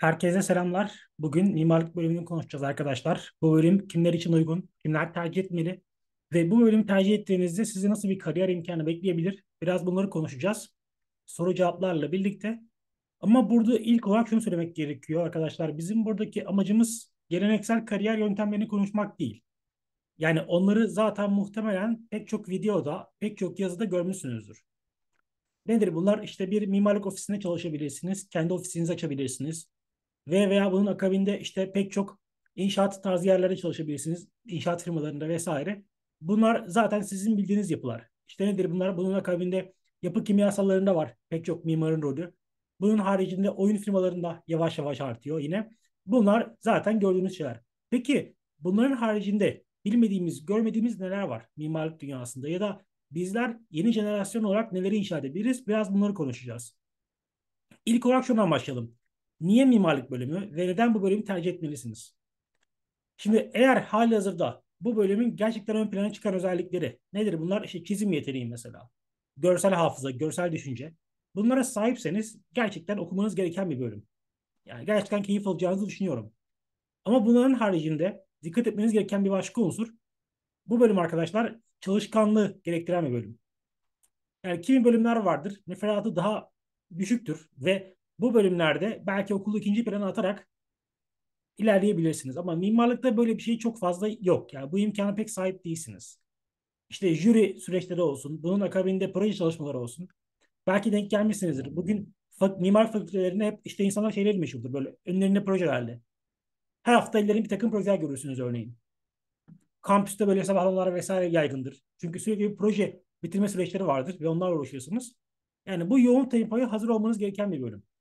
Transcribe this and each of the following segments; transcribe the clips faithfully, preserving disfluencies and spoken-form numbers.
Herkese selamlar. Bugün mimarlık bölümünü konuşacağız arkadaşlar. Bu bölüm kimler için uygun, kimler tercih etmeli ve bu bölümü tercih ettiğinizde sizi nasıl bir kariyer imkanı bekleyebilir? Biraz bunları konuşacağız. Soru cevaplarla birlikte. Ama burada ilk olarak şunu söylemek gerekiyor arkadaşlar. Bizim buradaki amacımız geleneksel kariyer yöntemlerini konuşmak değil. Yani onları zaten muhtemelen pek çok videoda, pek çok yazıda görmüşsünüzdür. Nedir bunlar? İşte bir mimarlık ofisinde çalışabilirsiniz, kendi ofisinizi açabilirsiniz. Ve veya bunun akabinde işte pek çok inşaat tarzı yerlerde çalışabilirsiniz. İnşaat firmalarında vesaire. Bunlar zaten sizin bildiğiniz yapılar. İşte nedir bunlar? Bunun akabinde yapı kimyasallarında var pek çok mimarın rolü. Bunun haricinde oyun firmalarında yavaş yavaş artıyor yine. Bunlar zaten gördüğünüz şeyler. Peki bunların haricinde bilmediğimiz, görmediğimiz neler var mimarlık dünyasında ya da bizler yeni jenerasyon olarak neleri inşa edebiliriz? Biraz bunları konuşacağız. İlk olarak şundan başlayalım. Niye mimarlık bölümü ve neden bu bölümü tercih etmelisiniz? Şimdi eğer halihazırda bu bölümün gerçekten ön plana çıkan özellikleri nedir bunlar? İşte çizim yeteneği mesela, görsel hafıza, görsel düşünce. Bunlara sahipseniz gerçekten okumanız gereken bir bölüm. Yani gerçekten keyif alacağınızı düşünüyorum. Ama bunların haricinde dikkat etmeniz gereken bir başka unsur. Bu bölüm arkadaşlar çalışkanlığı gerektiren bir bölüm. Yani kimi bölümler vardır. Müfredatı daha düşüktür ve bu bölümlerde belki okulu ikinci plana atarak ilerleyebilirsiniz. Ama mimarlıkta böyle bir şey çok fazla yok. Yani bu imkana pek sahip değilsiniz. İşte jüri süreçleri olsun, bunun akabinde proje çalışmaları olsun. Belki denk gelmişsinizdir. Bugün mimar fakültelerinde hep işte insanlar şeyleri meşhurdur böyle önlerinde projelerle. Her hafta ellerinde bir takım projeler görürsünüz örneğin. Kampüste böyle sabahlamalar vesaire yaygındır. Çünkü sürekli bir proje bitirme süreçleri vardır ve onlarla uğraşıyorsunuz. Yani bu yoğun tempoya hazır olmanız gereken bir bölüm.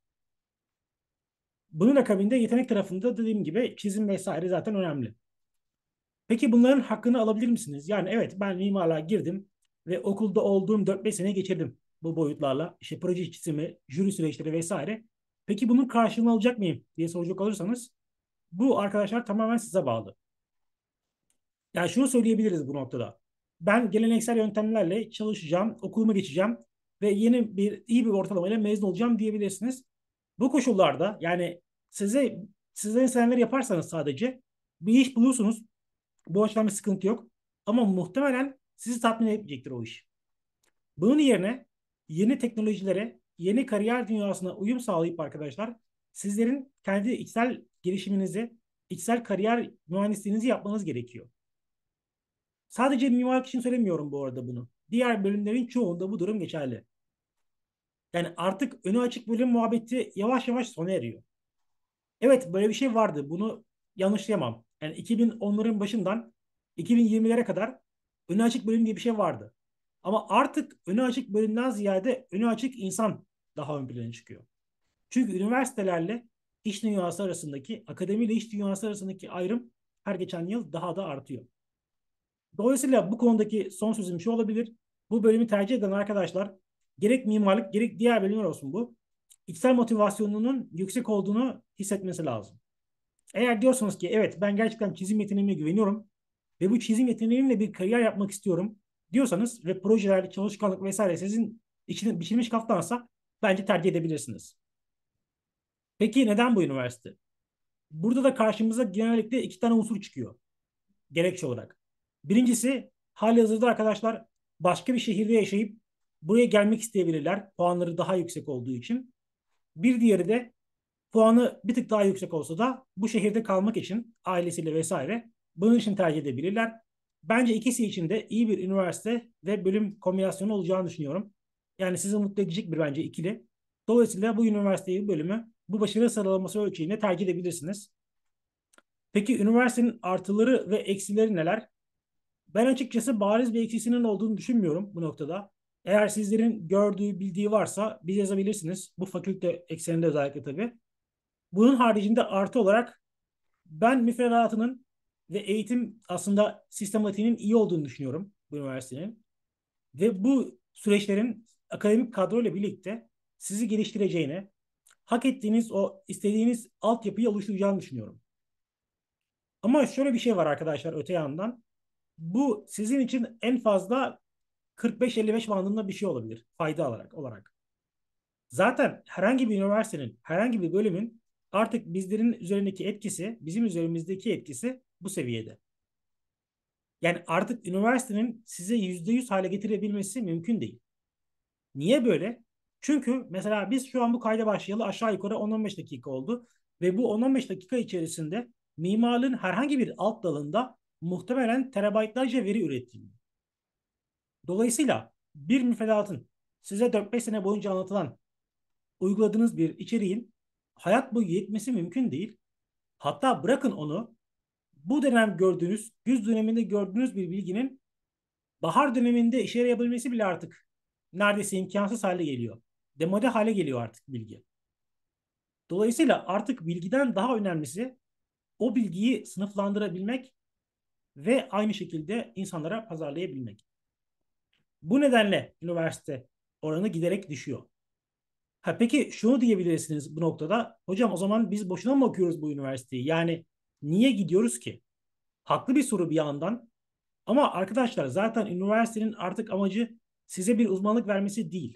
Bunun akabinde yetenek tarafında dediğim gibi çizim vesaire zaten önemli. Peki bunların hakkını alabilir misiniz? Yani evet ben mimarlığa girdim ve okulda olduğum dört beş sene geçirdim bu boyutlarla. İşte proje çizimi, jüri süreçleri vesaire. Peki bunun karşılığını alacak mıyım diye soracak olursanız bu arkadaşlar tamamen size bağlı. Yani şunu söyleyebiliriz bu noktada. Ben geleneksel yöntemlerle çalışacağım, okulumu geçeceğim ve yeni bir iyi bir ortalamayla mezun olacağım diyebilirsiniz. Bu koşullarda yani size sizden istenenleri yaparsanız sadece bir iş bulursunuz. Bu açıdan bir sıkıntı yok. Ama muhtemelen sizi tatmin etmeyecektir o iş. Bunun yerine yeni teknolojilere, yeni kariyer dünyasına uyum sağlayıp arkadaşlar sizlerin kendi içsel gelişiminizi, içsel kariyer mühendisliğinizi yapmanız gerekiyor. Sadece mimarlık için söylemiyorum bu arada bunu. Diğer bölümlerin çoğunda bu durum geçerli. Yani artık önü açık bölüm muhabbeti yavaş yavaş sona eriyor. Evet böyle bir şey vardı. Bunu yanlışlayamam. Yani iki bin onların başından iki bin yirmilere kadar önü açık bölüm diye bir şey vardı. Ama artık önü açık bölümden ziyade önü açık insan daha ön plana çıkıyor. Çünkü üniversitelerle iş dünyası arasındaki, akademiyle iş dünyası arasındaki ayrım her geçen yıl daha da artıyor. Dolayısıyla bu konudaki son sözüm şu olabilir. Bu bölümü tercih eden arkadaşlar gerek mimarlık gerek diğer bölümler olsun bu. İçsel motivasyonunun yüksek olduğunu hissetmesi lazım. Eğer diyorsanız ki evet ben gerçekten çizim yeteneğime güveniyorum ve bu çizim yeteneğimle bir kariyer yapmak istiyorum diyorsanız ve projeler, çalışkanlık vesaire sizin için biçilmiş kaftansa bence tercih edebilirsiniz. Peki neden bu üniversite? Burada da karşımıza genellikle iki tane unsur çıkıyor gerekçe olarak. Birincisi halihazırda arkadaşlar başka bir şehirde yaşayıp buraya gelmek isteyebilirler. Puanları daha yüksek olduğu için. Bir diğeri de puanı bir tık daha yüksek olsa da bu şehirde kalmak için ailesiyle vesaire bunun için tercih edebilirler. Bence ikisi için de iyi bir üniversite ve bölüm kombinasyonu olacağını düşünüyorum. Yani sizi mutlu edecek bir bence ikili. Dolayısıyla bu üniversiteyi bölümü bu başarı sıralaması ölçeğinde tercih edebilirsiniz. Peki üniversitenin artıları ve eksileri neler? Ben açıkçası bariz bir eksisinin olduğunu düşünmüyorum bu noktada. Eğer sizlerin gördüğü, bildiği varsa biz yazabilirsiniz. Bu fakülte ekseninde özellikle tabii. Bunun haricinde artı olarak ben müfredatının ve eğitim aslında sistematiğinin iyi olduğunu düşünüyorum bu üniversitenin. Ve bu süreçlerin akademik kadroyla birlikte sizi geliştireceğine, hak ettiğiniz o istediğiniz altyapıyı oluşturacağını düşünüyorum. Ama şöyle bir şey var arkadaşlar öte yandan. Bu sizin için en fazla kırk beş elli beş bandında bir şey olabilir fayda olarak olarak. Zaten herhangi bir üniversitenin, herhangi bir bölümün Artık bizlerin üzerindeki etkisi, bizim üzerimizdeki etkisi bu seviyede. Yani artık üniversitenin size yüzde yüz hale getirebilmesi mümkün değil. Niye böyle? Çünkü mesela biz şu an bu kayda başlayalı aşağı yukarı on on beş dakika oldu. Ve bu on on beş dakika içerisinde mimarlığın herhangi bir alt dalında muhtemelen terabaytlarca veri üretildi. Dolayısıyla bir müfredatın size dört beş sene boyunca anlatılan uyguladığınız bir içeriğin hayat boyu yetmesi mümkün değil. Hatta bırakın onu, bu dönem gördüğünüz, güz döneminde gördüğünüz bir bilginin bahar döneminde işe yarayabilmesi bile artık neredeyse imkansız hale geliyor. Demode hale geliyor artık bilgi. Dolayısıyla artık bilgiden daha önemlisi o bilgiyi sınıflandırabilmek ve aynı şekilde insanlara pazarlayabilmek. Bu nedenle üniversite oranı giderek düşüyor. Ha, peki şunu diyebilirsiniz bu noktada. Hocam o zaman biz boşuna mı okuyoruz bu üniversiteyi? Yani niye gidiyoruz ki? Haklı bir soru bir yandan. Ama arkadaşlar zaten üniversitenin artık amacı size bir uzmanlık vermesi değil.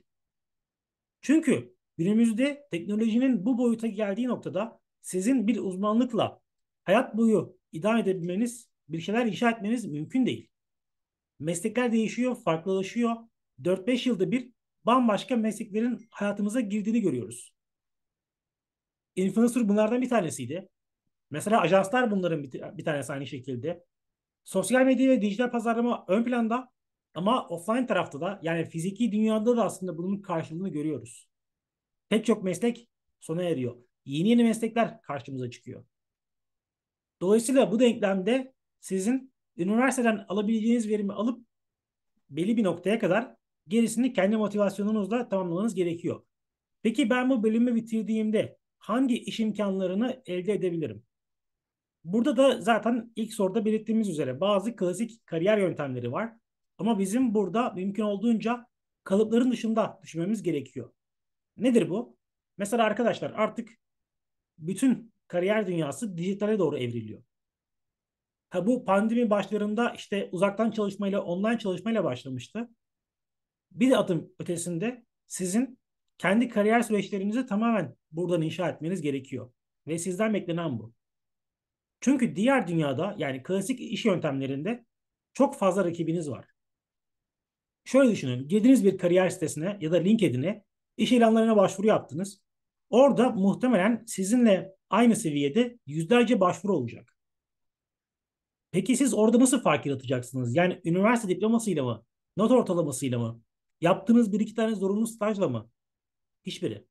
Çünkü günümüzde teknolojinin bu boyuta geldiği noktada sizin bir uzmanlıkla hayat boyu idame edebilmeniz, bir şeyler inşa etmeniz mümkün değil. Meslekler değişiyor, farklılaşıyor. dört beş yılda bir bambaşka mesleklerin hayatımıza girdiğini görüyoruz. Influencer bunlardan bir tanesiydi. Mesela ajanslar bunların bir, bir tanesi aynı şekilde. Sosyal medya ve dijital pazarlama ön planda ama offline tarafta da yani fiziki dünyada da aslında bunun karşılığını görüyoruz. Pek çok meslek sona eriyor. Yeni yeni meslekler karşımıza çıkıyor. Dolayısıyla bu denklemde sizin üniversiteden alabileceğiniz verimi alıp belli bir noktaya kadar gerisini kendi motivasyonunuzla tamamlamanız gerekiyor. Peki ben bu bölümü bitirdiğimde hangi iş imkanlarını elde edebilirim? Burada da zaten ilk soruda belirttiğimiz üzere bazı klasik kariyer yöntemleri var. Ama bizim burada mümkün olduğunca kalıpların dışında düşünmemiz gerekiyor. Nedir bu? Mesela arkadaşlar artık bütün kariyer dünyası dijitale doğru evriliyor. Ha, bu pandemi başlarında işte uzaktan çalışmayla, online çalışmayla başlamıştı. Bir adım ötesinde sizin kendi kariyer süreçlerinizi tamamen buradan inşa etmeniz gerekiyor. Ve sizden beklenen bu. Çünkü diğer dünyada yani klasik iş yöntemlerinde çok fazla rakibiniz var. Şöyle düşünün, girdiğiniz bir kariyer sitesine ya da LinkedIn'e iş ilanlarına başvuru yaptınız. Orada muhtemelen sizinle aynı seviyede yüzlerce başvuru olacak. Peki siz orada nasıl fark yaratacaksınız? Yani üniversite diplomasıyla mı? Not ortalamasıyla mı? Yaptığınız bir iki tane zorunlu stajla mı? Hiçbiri.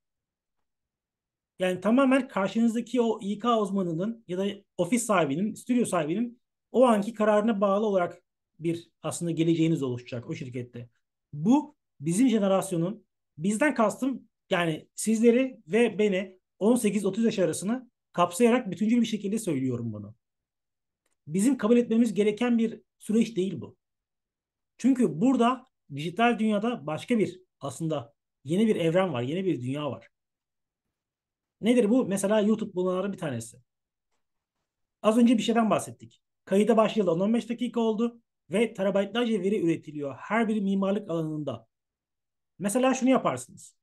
Yani tamamen karşınızdaki o İK uzmanının ya da ofis sahibinin, stüdyo sahibinin o anki kararına bağlı olarak bir aslında geleceğiniz oluşacak o şirkette. Bu bizim jenerasyonun, bizden kastım yani sizleri ve beni on sekiz otuz yaş arasını kapsayarak bütüncül bir şekilde söylüyorum bunu. Bizim kabul etmemiz gereken bir süreç değil bu. Çünkü burada dijital dünyada başka bir aslında yeni bir evren var, yeni bir dünya var. Nedir bu? Mesela YouTube bunların bir tanesi. Az önce bir şeyden bahsettik. Kayıda başlayalı on on beş dakika oldu ve terabaytlarca veri üretiliyor her bir mimarlık alanında. Mesela şunu yaparsınız.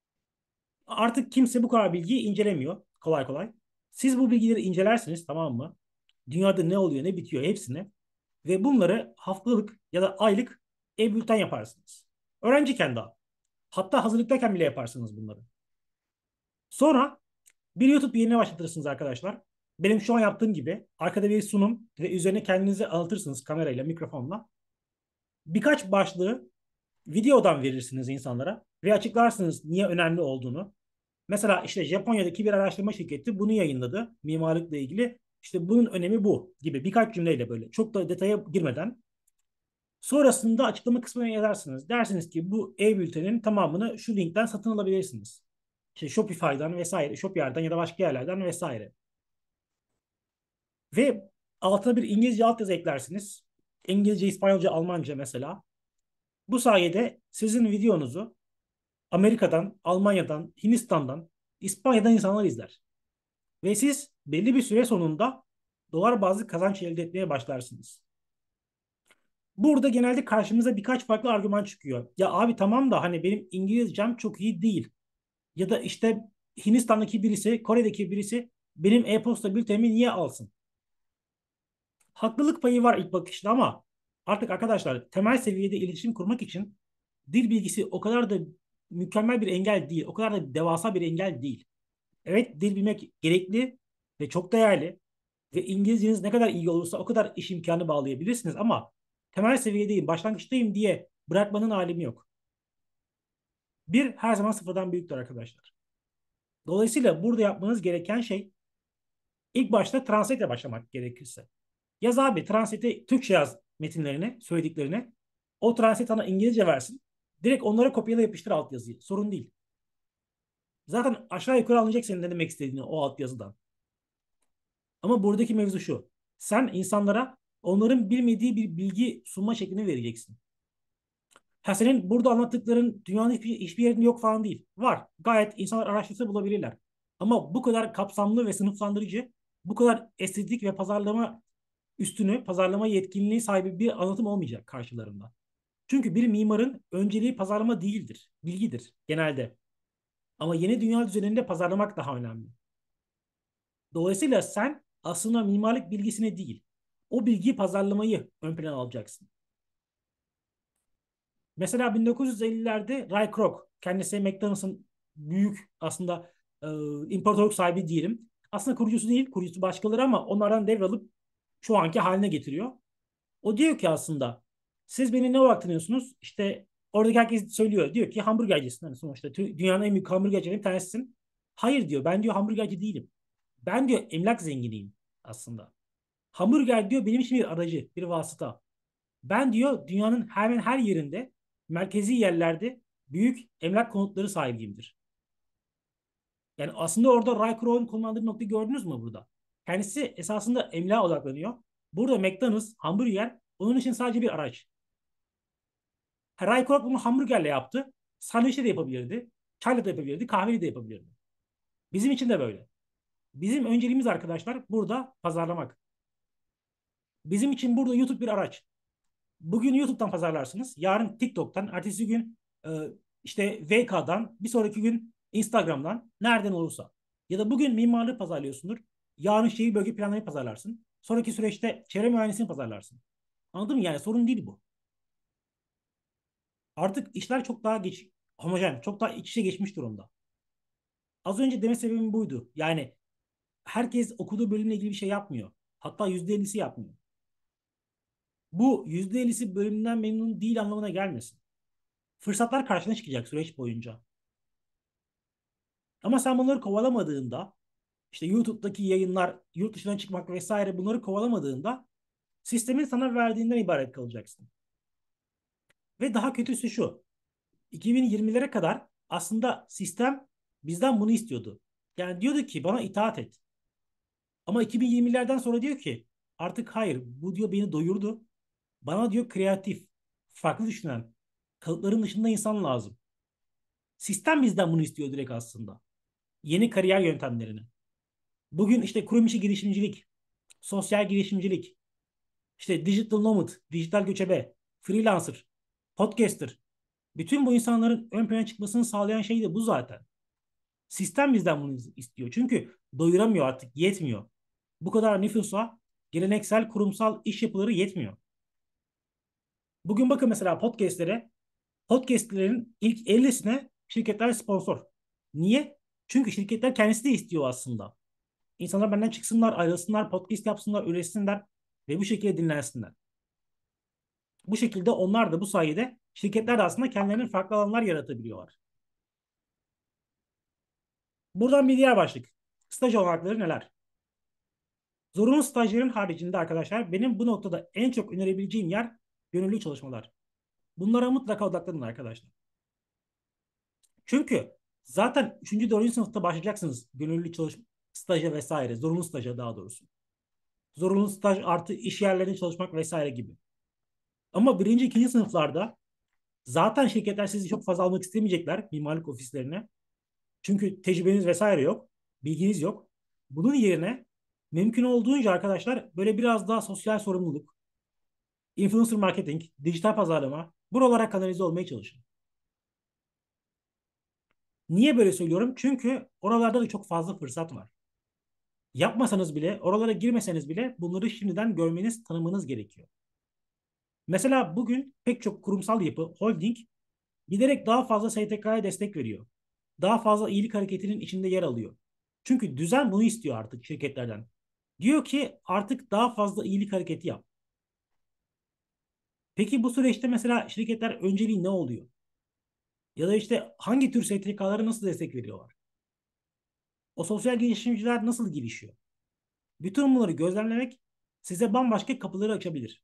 Artık kimse bu kadar bilgiyi incelemiyor kolay kolay. Siz bu bilgileri incelersiniz, tamam mı? Dünyada ne oluyor ne bitiyor hepsini ve bunları haftalık ya da aylık e-bülten yaparsınız. Öğrenciyken daha. Hatta hazırlıktayken bile yaparsınız bunları. Sonra bir YouTube yayını başlatırsınız arkadaşlar. Benim şu an yaptığım gibi arkada bir sunum ve üzerine kendinizi anlatırsınız kamerayla, mikrofonla. Birkaç başlığı videodan verirsiniz insanlara ve açıklarsınız niye önemli olduğunu. Mesela işte Japonya'daki bir araştırma şirketi bunu yayınladı mimarlıkla ilgili. İşte bunun önemi bu gibi birkaç cümleyle böyle çok da detaya girmeden. Sonrasında açıklama kısmına yazarsınız. Dersiniz ki bu e-bültenin tamamını şu linkten satın alabilirsiniz. İşte Shopify'dan vesaire, Shopyard'dan ya da başka yerlerden vesaire. Ve altına bir İngilizce altyazı eklersiniz. İngilizce, İspanyolca, Almanca mesela. Bu sayede sizin videonuzu Amerika'dan, Almanya'dan, Hindistan'dan, İspanya'dan insanlar izler. Ve siz belli bir süre sonunda dolar bazlı kazanç elde etmeye başlarsınız. Burada genelde karşımıza birkaç farklı argüman çıkıyor. Ya abi tamam da hani benim İngilizcem çok iyi değil. Ya da işte Hindistan'daki birisi, Kore'deki birisi benim e-posta bültenimi niye alsın? Haklılık payı var ilk bakışta ama artık arkadaşlar temel seviyede iletişim kurmak için dil bilgisi o kadar da mükemmel bir engel değil. O kadar da devasa bir engel değil. Evet, dil bilmek gerekli ve çok değerli ve İngilizceniz ne kadar iyi olursa o kadar iş imkanı bağlayabilirsiniz ama temel seviyedeyim, başlangıçtayım diye bırakmanın alemi yok. Bir her zaman sıfırdan büyüktür arkadaşlar. Dolayısıyla burada yapmanız gereken şey ilk başta translate ile başlamak gerekirse. Yaz abi translate'e Türkçe yaz metinlerini, söylediklerini. O translate sana İngilizce versin. Direkt onlara kopyala yapıştır altyazıyı. Sorun değil. Zaten aşağı yukarı anlayacak senin ne demek istediğini o altyazıdan. Ama buradaki mevzu şu. Sen insanlara onların bilmediği bir bilgi sunma şeklini vereceksin. Ha senin burada anlattıkların dünyanın hiçbir, hiçbir yerinde yok falan değil. Var. Gayet insanlar araştırsa bulabilirler. Ama bu kadar kapsamlı ve sınıflandırıcı, bu kadar estetik ve pazarlama üstünü, pazarlama yetkinliği sahibi bir anlatım olmayacak karşılarında. Çünkü bir mimarın önceliği pazarlama değildir, bilgidir genelde. Ama yeni dünya düzeninde pazarlamak daha önemli. Dolayısıyla sen aslında mimarlık bilgisini değil, o bilgiyi pazarlamayı ön plana alacaksın. Mesela bin dokuz yüz ellilerde Ray Kroc, kendisi McDonald's'ın büyük aslında e, imparatorluk sahibi diyelim. Aslında kurucusu değil, kurucusu başkaları ama onlardan devralıp şu anki haline getiriyor. O diyor ki aslında siz beni ne olarak tanıyorsunuz? İşte oradaki herkes söylüyor. Diyor ki hamburgercisin. Hani sonuçta dünyanın en büyük hamburgercilerinden bir tanesisin. Hayır diyor ben diyor hamburgerci değilim. Ben diyor emlak zenginiyim aslında. Hamburger diyor benim için bir aracı, bir vasıta. Ben diyor dünyanın hemen her yerinde, merkezi yerlerde büyük emlak konutları sahibiyimdir. Yani aslında orada Ray Kroc'un kullandığı noktayı gördünüz mü burada? Kendisi esasında emlağa odaklanıyor. Burada McDonald's, hamburger onun için sadece bir araç. Ray Kroc bunu hamburgerle yaptı. Sandviçle de yapabilirdi. Çayla da yapabilirdi. Kahveyle de yapabilirdi. Bizim için de böyle. Bizim önceliğimiz arkadaşlar burada pazarlamak. Bizim için burada YouTube bir araç. Bugün YouTube'dan pazarlarsınız. Yarın TikTok'tan, ertesi gün e, işte V K'dan, bir sonraki gün Instagram'dan, nereden olursa. Ya da bugün mimarlığı pazarlıyorsundur. Yarın şehir bölge planlamayı pazarlarsın. Sonraki süreçte çevre mühendisliğini pazarlarsın. Anladın mı? Yani sorun değil bu. Artık işler çok daha geç, homojen, çok daha iç içe geçmiş durumda. Az önce deme sebebim buydu. Yani herkes okuduğu bölümle ilgili bir şey yapmıyor. Hatta yüzde ellisi yapmıyor. Bu yüzde ellisi bölümünden memnun değil anlamına gelmesin. Fırsatlar karşına çıkacak süreç boyunca. Ama sen bunları kovalamadığında, işte YouTube'daki yayınlar, yurt dışına çıkmak vesaire bunları kovalamadığında sistemin sana verdiğinden ibaret kalacaksın. Ve daha kötüsü şu. iki bin yirmilere kadar aslında sistem bizden bunu istiyordu. Yani diyordu ki bana itaat et. Ama iki bin yirmilerden sonra diyor ki artık hayır bu diyor beni doyurdu. Bana diyor kreatif, farklı düşünen, kalıpların dışında insan lazım. Sistem bizden bunu istiyor direkt aslında. Yeni kariyer yöntemlerini. Bugün işte kurum içi girişimcilik, sosyal girişimcilik, işte digital nomad, dijital göçebe, freelancer, podcaster. Bütün bu insanların ön plana çıkmasını sağlayan şey de bu zaten. Sistem bizden bunu istiyor. Çünkü doyuramıyor artık, yetmiyor. Bu kadar nüfusa geleneksel kurumsal iş yapıları yetmiyor. Bugün bakın mesela podcastlere, podcastlerin ilk ellisine şirketler sponsor. Niye? Çünkü şirketler kendisi de istiyor aslında. İnsanlar benden çıksınlar, ayrılsınlar, podcast yapsınlar, üretsinler ve bu şekilde dinlensinler. Bu şekilde onlar da bu sayede şirketler de aslında kendilerinin farklı alanlar yaratabiliyorlar. Buradan bir diğer başlık. Staj olanakları neler? Zorunlu stajyerin haricinde arkadaşlar benim bu noktada en çok önerebileceğim yer gönüllü çalışmalar. Bunlara mutlaka odaklanın arkadaşlar. Çünkü zaten üçüncü dördüncü sınıfta başlayacaksınız gönüllü çalışma, staja vesaire. Zorunlu staja daha doğrusu. Zorunlu staj artı iş yerlerinde çalışmak vesaire gibi. Ama birinci, ikinci sınıflarda zaten şirketler sizi çok fazla almak istemeyecekler mimarlık ofislerine. Çünkü tecrübeniz vesaire yok. Bilginiz yok. Bunun yerine mümkün olduğunca arkadaşlar böyle biraz daha sosyal sorumluluk, influencer marketing, dijital pazarlama buralara kanalize olmaya çalışın. Niye böyle söylüyorum? Çünkü oralarda da çok fazla fırsat var. Yapmasanız bile, oralara girmeseniz bile bunları şimdiden görmeniz, tanımanız gerekiyor. Mesela bugün pek çok kurumsal yapı, holding giderek daha fazla S T K'ya destek veriyor. Daha fazla iyilik hareketinin içinde yer alıyor. Çünkü düzen bunu istiyor artık şirketlerden. Diyor ki artık daha fazla iyilik hareketi yap. Peki bu süreçte mesela şirketler önceliği ne oluyor? Ya da işte hangi tür S T K'lara nasıl destek veriyorlar? O sosyal girişimciler nasıl gelişiyor? Bütün bunları gözlemlemek size bambaşka kapıları açabilir.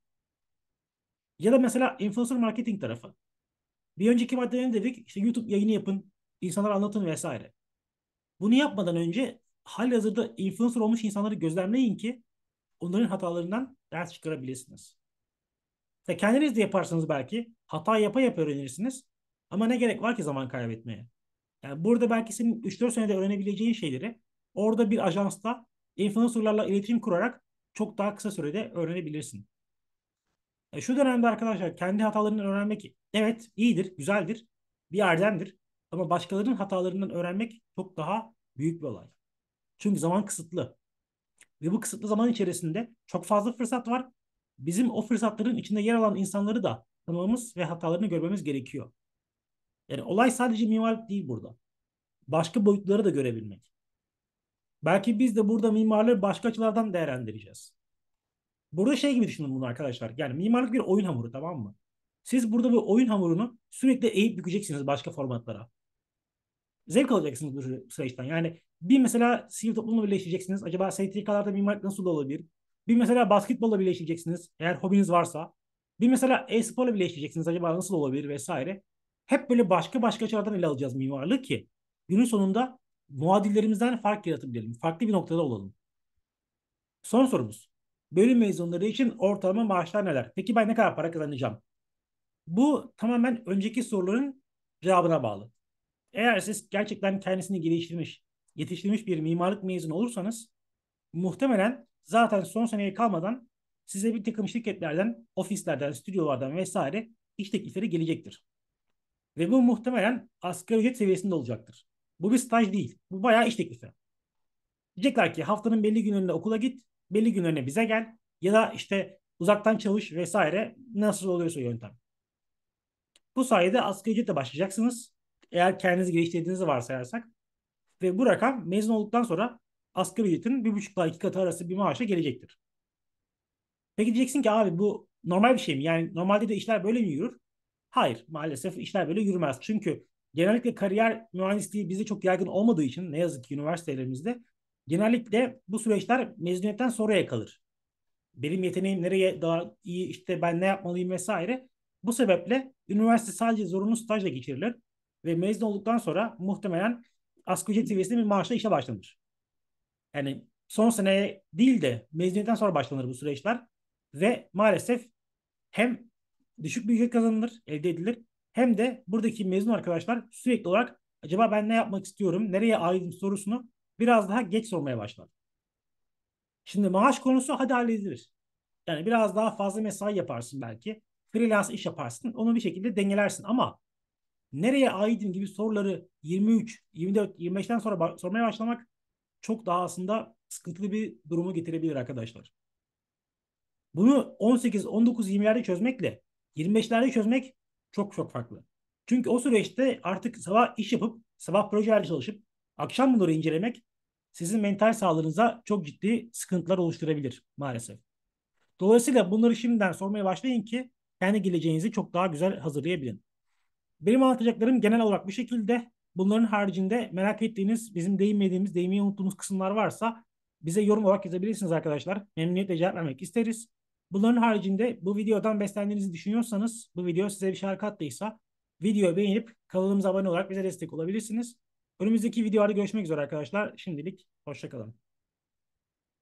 Ya da mesela influencer marketing tarafı. Bir önceki maddede ne dedik? İşte YouTube yayını yapın, insanlara anlatın vesaire. Bunu yapmadan önce halihazırda influencer olmuş insanları gözlemleyin ki onların hatalarından ders çıkarabilirsiniz. Ve kendiniz de yaparsanız belki hata yapa yapa öğrenirsiniz. Ama ne gerek var ki zaman kaybetmeye? Yani burada belki senin üç dört senede öğrenebileceğin şeyleri orada bir ajansta influencerlarla iletişim kurarak çok daha kısa sürede öğrenebilirsin. E şu dönemde arkadaşlar kendi hatalarından öğrenmek evet iyidir, güzeldir, bir erdemdir. Ama başkalarının hatalarından öğrenmek çok daha büyük bir olay. Çünkü zaman kısıtlı. Ve bu kısıtlı zaman içerisinde çok fazla fırsat var. Bizim o fırsatların içinde yer alan insanları da tanımamız ve hatalarını görmemiz gerekiyor. Yani olay sadece mimarlık değil burada. Başka boyutları da görebilmek. Belki biz de burada mimarlığı başka açılardan değerlendireceğiz. Burada şey gibi düşünün bunu arkadaşlar. Yani mimarlık bir oyun hamuru, tamam mı? Siz burada bir oyun hamurunu sürekli eğip bükeceksiniz başka formatlara. Zevk alacaksınız bu süreçten. Yani bir mesela sivil toplumla birleşeceksiniz. Acaba S T K'larda mimarlık nasıl olabilir? Bir mesela basketbolla birleşeceksiniz eğer hobiniz varsa. Bir mesela e-sporla birleşeceksiniz. Acaba nasıl olabilir vesaire. Hep böyle başka başka açılardan ele alacağız mimarlığı ki günün sonunda muadillerimizden fark yaratabilelim. Farklı bir noktada olalım. Son sorumuz. Bölüm mezunları için ortalama maaşlar neler? Peki ben ne kadar para kazanacağım? Bu tamamen önceki soruların cevabına bağlı. Eğer siz gerçekten kendisini geliştirmiş, yetiştirmiş bir mimarlık mezunu olursanız muhtemelen zaten son seneye kalmadan size bir takım şirketlerden, ofislerden, stüdyolardan vesaire iş teklifleri gelecektir. Ve bu muhtemelen asgari ücret seviyesinde olacaktır. Bu bir staj değil. Bu bayağı iş teklifi. Diyecekler ki haftanın belli günlerinde okula git, belli günlerine bize gel ya da işte uzaktan çalış vesaire nasıl oluyorsa yöntem. Bu sayede asgari ücretle başlayacaksınız. Eğer kendinizi geliştirdiğinizi varsayarsak. Ve bu rakam mezun olduktan sonra asgari ücretin bir buçuk ile iki katı arası bir maaşa gelecektir. Peki diyeceksin ki abi bu normal bir şey mi? Yani normalde de işler böyle mi yürür? Hayır, maalesef işler böyle yürümez. Çünkü genellikle kariyer mühendisliği bizde çok yaygın olmadığı için ne yazık ki üniversitelerimizde genellikle bu süreçler mezuniyetten sonraya kalır. Benim yeteneğim nereye daha iyi, işte ben ne yapmalıyım vesaire. Bu sebeple üniversite sadece zorunlu stajla geçirilir ve mezun olduktan sonra muhtemelen asgari ücret seviyesinde bir maaşla işe başlanır. Yani son seneye değil de mezuniyetten sonra başlanır bu süreçler ve maalesef hem düşük bir ücret kazanılır, elde edilir hem de buradaki mezun arkadaşlar sürekli olarak acaba ben ne yapmak istiyorum, nereye aitim sorusunu biraz daha geç sormaya başlar. Şimdi maaş konusu hadi halledilir. Yani biraz daha fazla mesai yaparsın belki. Freelance iş yaparsın. Onu bir şekilde dengelersin ama nereye aidim gibi soruları yirmi üç, yirmi dört, yirmi beşten sonra ba- sormaya başlamak çok daha aslında sıkıntılı bir durumu getirebilir arkadaşlar. Bunu on sekiz, on dokuz, yirmilerde çözmekle yirmi beşlerde çözmek çok çok farklı. Çünkü o süreçte artık sabah iş yapıp, sabah projelerde çalışıp, akşam bunları incelemek sizin mental sağlığınıza çok ciddi sıkıntılar oluşturabilir maalesef. Dolayısıyla bunları şimdiden sormaya başlayın ki kendi geleceğinizi çok daha güzel hazırlayabilin. Benim anlatacaklarım genel olarak bu şekilde. Bunların haricinde merak ettiğiniz, bizim değinmediğimiz, değinmeyi unuttuğumuz kısımlar varsa bize yorum olarak yazabilirsiniz arkadaşlar. Memnuniyetle cevap vermek isteriz. Bunların haricinde bu videodan beslendiğinizi düşünüyorsanız, bu video size bir şarkı attıysa videoyu beğenip kanalımıza abone olarak bize destek olabilirsiniz. Önümüzdeki videolarda görüşmek üzere arkadaşlar. Şimdilik hoşçakalın.